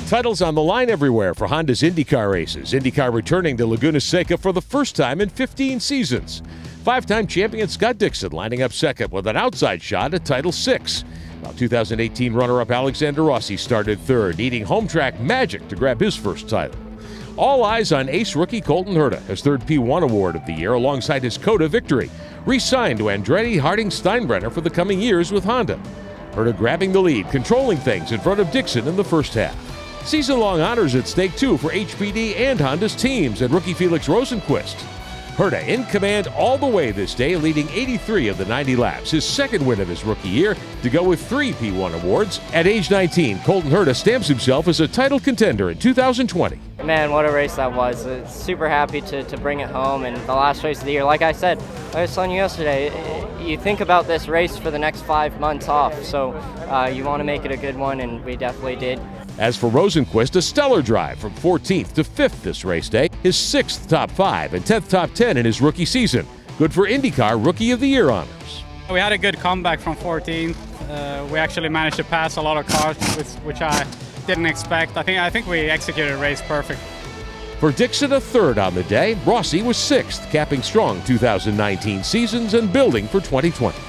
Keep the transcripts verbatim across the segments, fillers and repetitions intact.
Titles on the line everywhere for Honda's IndyCar races. IndyCar returning to Laguna Seca for the first time in fifteen seasons. Five-time champion Scott Dixon lining up second with an outside shot at Title six. While two thousand eighteen runner-up Alexander Rossi started third, needing home track magic to grab his first title. All eyes on ace rookie Colton Herta, his third P one award of the year alongside his COTA victory. Re-signed to Andretti Harding Steinbrenner for the coming years with Honda. Herta grabbing the lead, controlling things in front of Dixon in the first half. Season-long honors at stake, too, for H P D and Honda's teams and rookie Felix Rosenqvist. Herta in command all the way this day, leading eighty-three of the ninety laps, his second win of his rookie year, to go with three P one awards. At age nineteen, Colton Herta stamps himself as a title contender in two thousand twenty. Man, what a race that was. It's super happy to, to bring it home, and the last race of the year. Like I said, I was telling you yesterday, you think about this race for the next five months off, so uh, you want to make it a good one, and we definitely did. As for Rosenqvist, a stellar drive from fourteenth to fifth this race day, his sixth top five and tenth top ten in his rookie season. Good for IndyCar Rookie of the Year honors. We had a good comeback from fourteenth. Uh, we actually managed to pass a lot of cars, which, which I didn't expect. I think I think we executed the race perfect. For Dixon, a third on the day. Rossi was sixth, capping strong two thousand nineteen seasons and building for twenty twenty.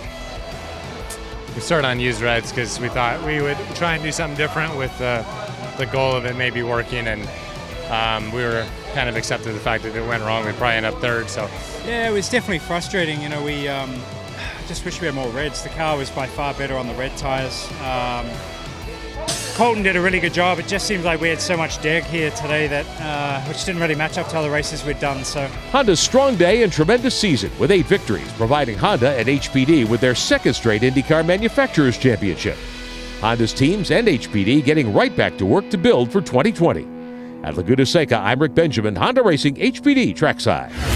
We started on used reds because we thought we would try and do something different with the, the goal of it maybe working, and um, we were kind of accepted the fact that it went wrong. We probably ended up third. So yeah, it was definitely frustrating. You know, we um, just wish we had more reds. The car was by far better on the red tires. Um, Colton did a really good job. It just seems like we had so much dig here today that uh, which didn't really match up to other races we'd done. So Honda's strong day and tremendous season with eight victories, providing Honda and H P D with their second straight IndyCar Manufacturers Championship. Honda's teams and H P D getting right back to work to build for twenty twenty. At Laguna Seca, I'm Rick Benjamin, Honda Racing H P D Trackside.